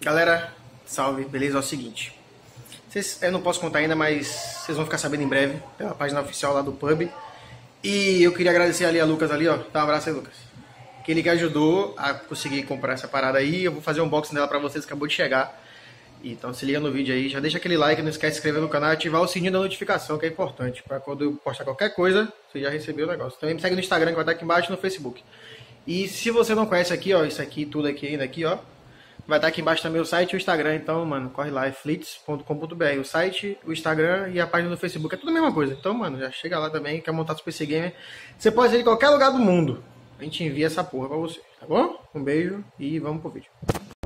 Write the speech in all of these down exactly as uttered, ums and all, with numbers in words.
Galera, salve, beleza? É o seguinte, vocês, eu não posso contar ainda, mas vocês vão ficar sabendo em breve pela página oficial lá do pub. E eu queria agradecer ali a Lucas ali, ó, dá um abraço aí, Lucas, que ele que ajudou a conseguir comprar essa parada aí. Eu vou fazer um unboxing dela pra vocês, acabou de chegar. Então se liga no vídeo aí, já deixa aquele like, não esquece de se inscrever no canal e ativar o sininho da notificação, que é importante, pra quando eu postar qualquer coisa, você já recebeu o negócio. Também me segue no Instagram, que vai estar aqui embaixo, e no Facebook. E se você não conhece aqui, ó, isso aqui, tudo aqui ainda aqui, ó, vai estar aqui embaixo também o site e o Instagram. Então, mano, corre lá, é flits ponto com ponto br. O site, o Instagram e a página do Facebook é tudo a mesma coisa. Então, mano, já chega lá também, quer montar seu P C Gamer. Você pode ir em qualquer lugar do mundo. A gente envia essa porra pra você, tá bom? Um beijo e vamos pro vídeo.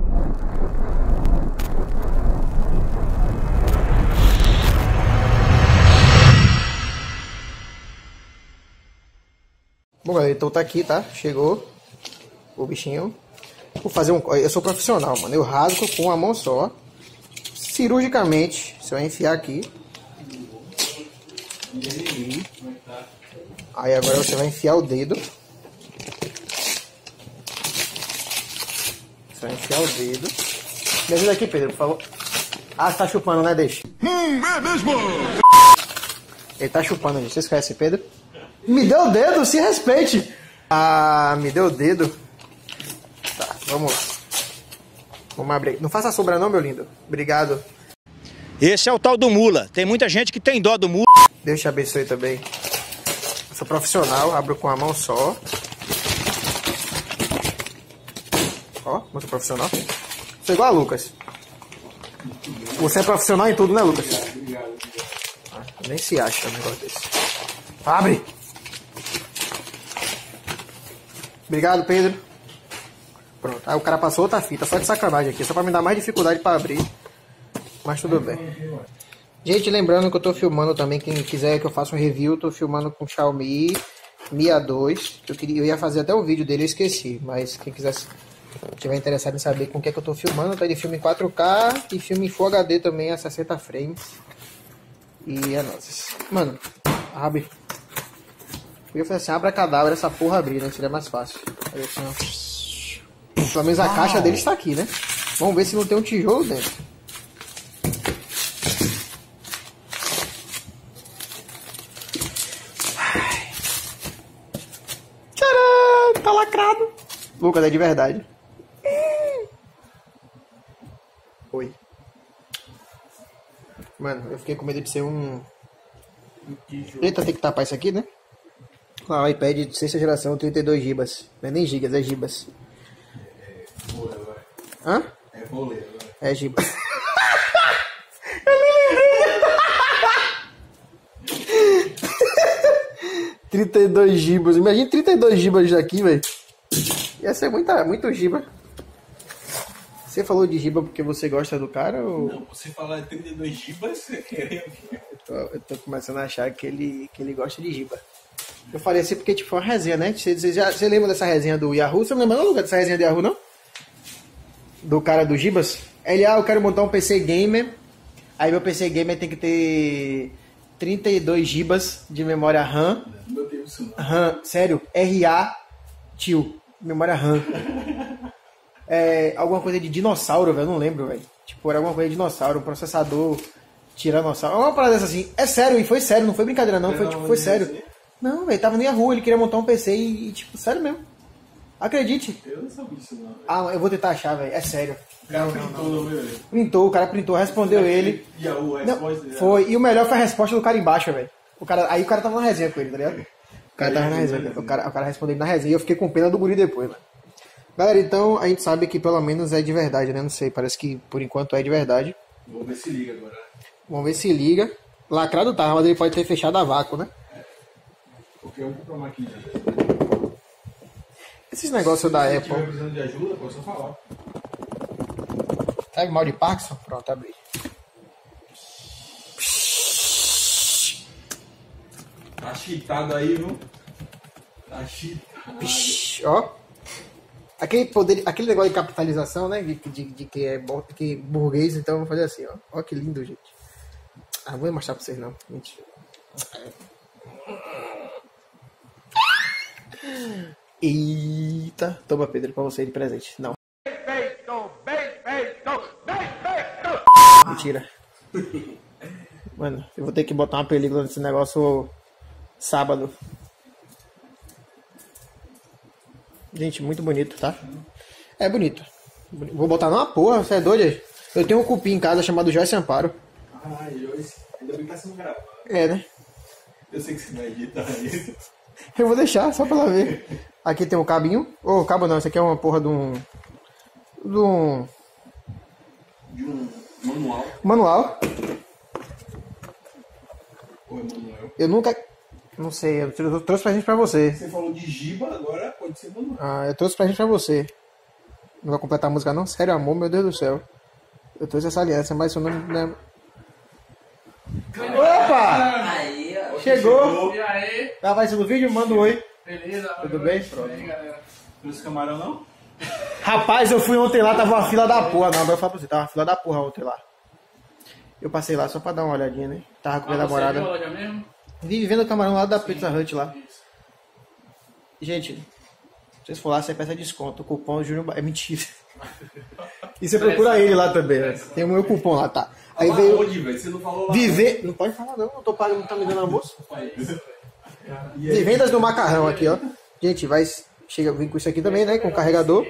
Bom, galera, então tá aqui, tá? Chegou o bichinho. Vou fazer um... Eu sou profissional, mano. Eu rasgo com uma mão só. Cirurgicamente. Você vai enfiar aqui. Aí agora você vai enfiar o dedo. Você vai enfiar o dedo. Me ajuda aqui, Pedro, por favor. Ah, você tá chupando, né? Deixa. Hum, é mesmo? Ele tá chupando ali. Vocês conhecem Pedro? Me deu o dedo, se respeite. Ah, me deu o dedo. Tá, vamos lá. Vamos abrir. Não faça sombra não, meu lindo. Obrigado. Esse é o tal do mula. Tem muita gente que tem dó do mula. Deus te abençoe também. Eu sou profissional, abro com a mão só. Ó, muito profissional. Sou igual a Lucas. Você é profissional em tudo, né, Lucas? Ah, nem se acha um negócio desse. Abre! Obrigado, Pedro. Pronto, aí o cara passou outra fita, só de sacanagem aqui, só pra me dar mais dificuldade pra abrir. Mas tudo bem. Gente, lembrando que eu tô filmando também, quem quiser que eu faça um review, eu tô filmando com o Xiaomi Mi A dois. Eu, queria, eu ia fazer até o vídeo dele, eu esqueci. Mas quem quiser, tiver interessado em saber com o que é que eu tô filmando, tá de filme em quatro K e filme em Full H D também a sessenta frames. E é nóis. Mano, abre. Eu ia fazer assim, abra cadáver, essa porra abrir, né? Seria mais fácil. Aí assim, ó. Pelo menos a Uau. Caixa dele está aqui, né? Vamos ver se não tem um tijolo dentro. Tcharam! Tá lacrado. Lucas, é de verdade. Oi. Mano, eu fiquei com medo de ser um... Eita, tem que tapar isso aqui, né? Ah, o iPad de sexta geração, trinta e dois gigas. Não é nem gigas, é gibas. É bolha agora. Hã? É bolha agora. É gibas. Eu nem lembrei. trinta e dois gigas. Imagina trinta e dois gigas daqui, velho. Ia ser muita, muito giba. Você falou de giba porque você gosta do cara ou... Não, você falar trinta e dois gigas, você quer... Eu tô, eu tô começando a achar que ele, que ele gosta de giba. Eu falei assim porque tipo, foi uma resenha, né? Você, você, já, você lembra dessa resenha do Yahoo? Você não lembra não, Lucas, dessa resenha do Yahoo, não? Do cara do Gibas? Ele, ah, eu quero montar um P C Gamer. Aí meu P C Gamer tem que ter trinta e dois gigas de memória RAM. Meu Deus do céu. RAM, sério, R A tio, memória RAM. É, alguma coisa de dinossauro, velho, não lembro, velho. Tipo, era alguma coisa de dinossauro, um processador tiranossauro. Uma parada dessa assim. É sério, e foi sério, não foi brincadeira não, foi, tipo, foi sério. Não, velho, tava no Yahoo, ele queria montar um P C e, e, tipo, sério mesmo. Acredite. Eu não sabia disso, não. Ah, eu vou tentar achar, velho, é sério. O cara não, printou, não, não, não. velho. Printou, o cara printou, respondeu ele. Yahoo, a Não, resposta foi, e o melhor foi a resposta do cara embaixo, velho. O cara, aí o cara tava na resenha com ele, tá ligado? O cara tava na resenha, o cara, o cara respondeu na resenha e eu fiquei com pena do guri depois, mano. Galera, então a gente sabe que pelo menos é de verdade, né? Não sei, parece que por enquanto é de verdade. Vamos ver se liga agora. Vamos ver se liga. Lacrado tá, mas ele pode ter fechado a vácuo, né? Porque eu vou comprar uma aqui. Esses negócios da Se Apple. Se tiver precisando de ajuda, pode só falar. Sabe mal de Parkinson? Pronto, abri. Tá cheatado aí, viu? Tá cheatado. Psh, ó. Aquele, poder, aquele negócio de capitalização, né? De, de, de que é que burguês, então eu vou fazer assim, ó. Ó que lindo, gente. Ah, não vou mostrar pra vocês não. Mentira. Eita. Toma, Pedro, pra você de presente. Não. Bem feito, bem feito. Mentira. Mano, eu vou ter que botar uma película nesse negócio sábado. Gente, muito bonito, tá? É bonito. Vou botar numa porra, você é doido aí? Eu tenho um cupim em casa chamado Joyce Amparo. Ai, Joyce, ainda bem que tá sendo gravado. É, né? Eu sei que você vai editar isso. Eu vou deixar, só pra ela ver. Aqui tem um cabinho. Ô, oh, cabo não, isso aqui é uma porra de um... De um... De um manual. Manual. Ou é manual? Eu nunca... Não sei, eu trouxe pra gente pra você. Você falou de giba, agora pode ser manual. Ah, eu trouxe pra gente pra você. Não vai completar a música não? Sério, amor, meu Deus do céu. Eu trouxe essa aliança, mas seu nome não é... Opa! Aí, ó. Chegou! E aí? Tá aparecendo no vídeo? Manda um oi. Beleza? Tudo bem? Pronto. Aí, galera. Trouxe camarão não? Rapaz, eu fui ontem lá, tava uma fila da porra. Não, agora eu falo pra você, tava uma fila da porra ontem lá. Eu passei lá só pra dar uma olhadinha, né? Tava com a minha Ah, você namorada. viu a loja mesmo? Vive vendo o camarão lá da Pizza Hut lá. Gente, se vocês for lá, você peça desconto. O cupom Júnior... Ba- É mentira. E você procura ele lá também, né? Tem o meu cupom lá, tá? Aí veio... Onde, velho? Você não falou lá. Viver... Não pode falar não, eu tô pagando, não tá me dando almoço. E aí? Vivendas do macarrão aqui, ó. Gente, vai... Chega, vem com isso aqui também, né? Com carregador.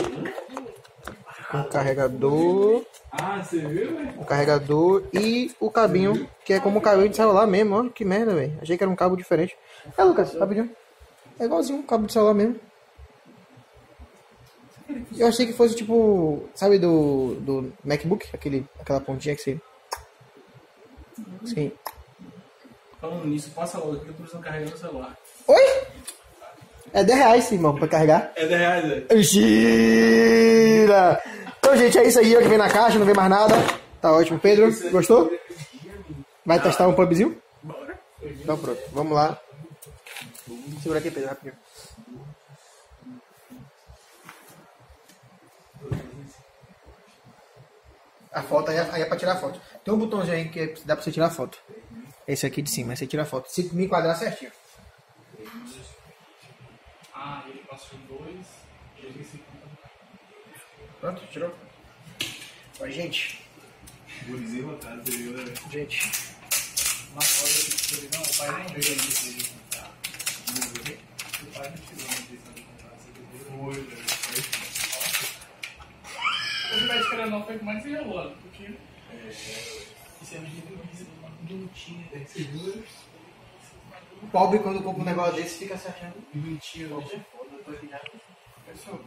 Com carregador... Ah, você viu, velho? O carregador e o cabinho, que é como o cabinho de celular mesmo, ó. Que merda, velho. Achei que era um cabo diferente. É, Lucas, rapidinho. É igualzinho um cabo de celular mesmo. Eu achei que fosse tipo, sabe do, do MacBook? Aquele, aquela pontinha que você... Sim. Falando nisso, passa logo que eu tô precisando carregar no celular. Oi? É dez reais, irmão, pra carregar. É dez reais, velho. Mentira! Então, gente, é isso aí, ó, que vem na caixa, não vem mais nada. Tá ótimo. Pedro, gostou? Vai testar um pubzinho? Bora. Então pronto, vamos lá. Segura aqui, Pedro, rapidinho. A foto aí é, aí é pra tirar foto. Tem um botãozinho aí que dá pra você tirar foto. Esse aqui de cima, aí você tira foto. Se me enquadrar certinho. Ah, ele passou dois. Ele se Pronto, tirou? Ó, gente. Gurizinho voltado, você viu, né? Gente. uma coisa que ele não, o pai não veio ali pra ele comprar. O pai não tirou a intenção de comprar. Você entendeu? Foi, velho. O que vai esperar não foi como é que você enrolou, porque... É... Isso é muito bonitinho, né? Você viu? O pobre, quando compra um negócio desse, fica se achando. Bonitinho, né? Pessoal.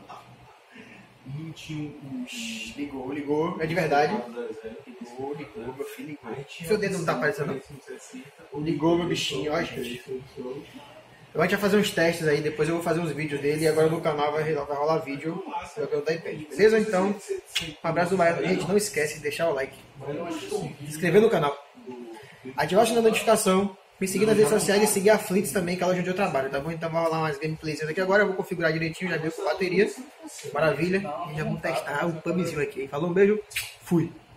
Ligou, ligou. É de verdade. Ligou, ligou, meu filho ligou. Seu dedo não tá aparecendo, não? Ligou, meu bichinho, ó, gente. Eu a gente vai fazer uns testes aí, depois eu vou fazer uns vídeos dele e agora no canal vai, vai rolar vídeo jogando da iPad, beleza? Então, um abraço do Baiano. Gente, não esquece de deixar o like, se inscrever no canal, ativar o sininho da notificação, me seguir nas redes sociais e seguir a Flits também, que é a loja onde eu trabalho, tá bom? Então vai rolar umas gameplays aqui agora, eu vou configurar direitinho, já deu com bateria, maravilha, e já vamos testar o pubzinho aqui. Falou, um beijo, fui!